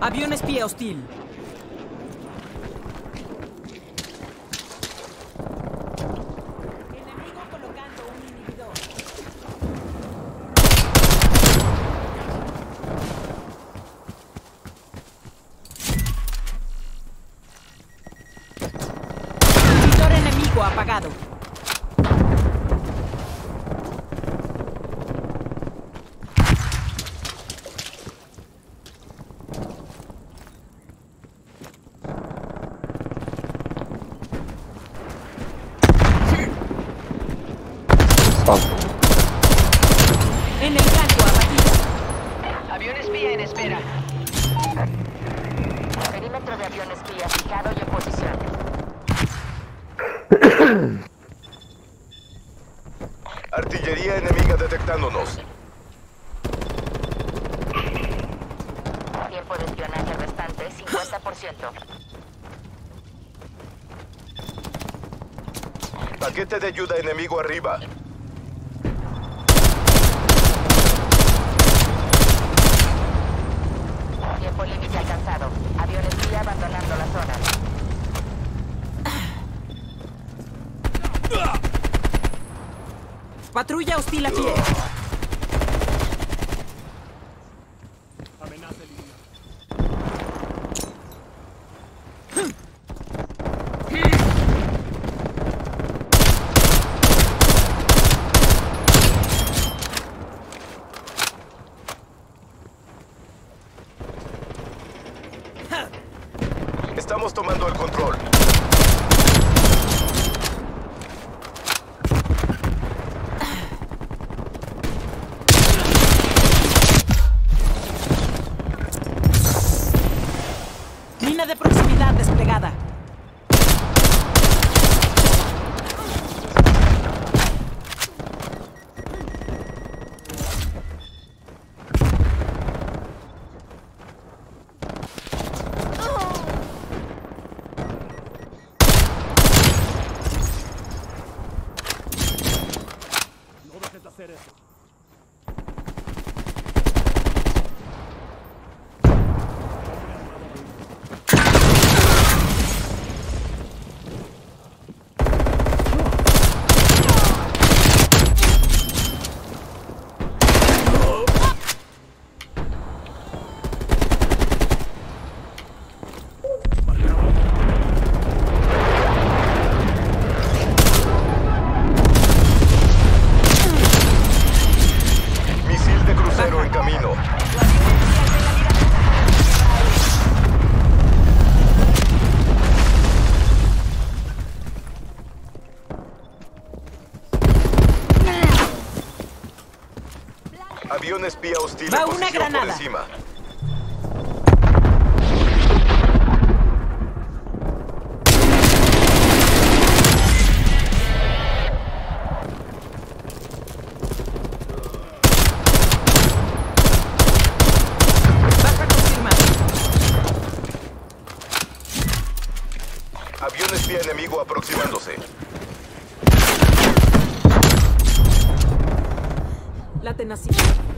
Avión espía hostil. Enemigo colocando un inhibidor. Inhibidor enemigo apagado. En el blanco abatido. Avión espía en espera. Perímetro de avión espía fijado y en posición. Artillería enemiga detectándonos. Tiempo de espionaje restante 50%. Paquete de ayuda enemigo arriba. Tiempo límite alcanzado. Avión espía abandonando la zona. Patrulla hostil a pie. Estamos tomando el control. Mina de proximidad desplegada. No dejes de hacer eso. Misil de crucero en camino. Avión espía hostil Va en una posición por granada. encima. Baja confirmada. Avión espía enemigo aproximándose. La tenacidad.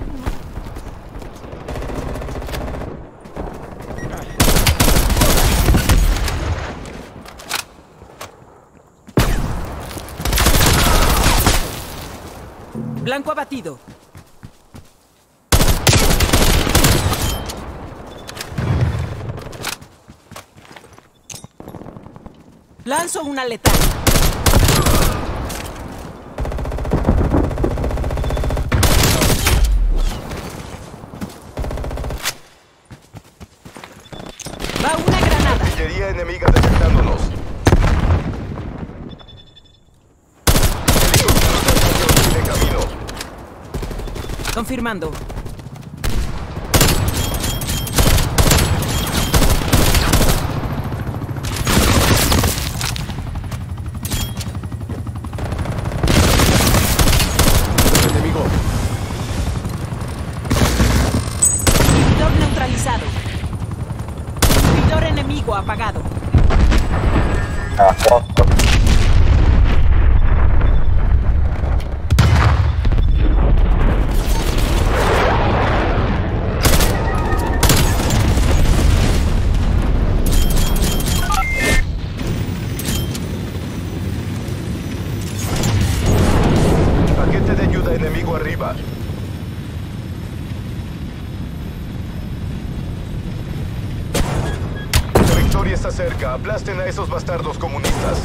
Blanco abatido. Lanzo una letal. Va una granada. Artillería enemiga detectándonos. Helicópteros de apoyo en camino. Confirmando. Enemigo. Inhibidor neutralizado. Inhibidor enemigo apagado. Enemigo arriba. La victoria está cerca. Aplasten a esos bastardos comunistas.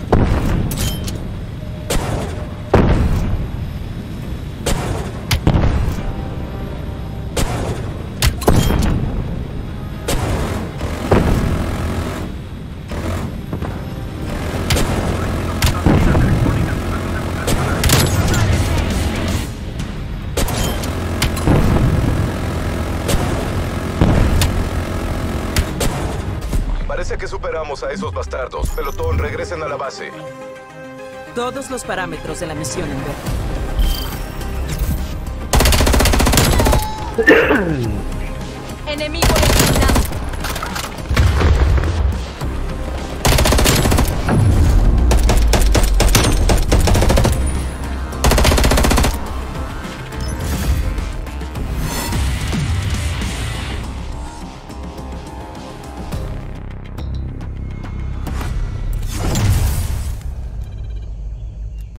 Parece que superamos a esos bastardos. Pelotón, regresen a la base. Todos los parámetros de la misión en verde. Enemigo eliminado.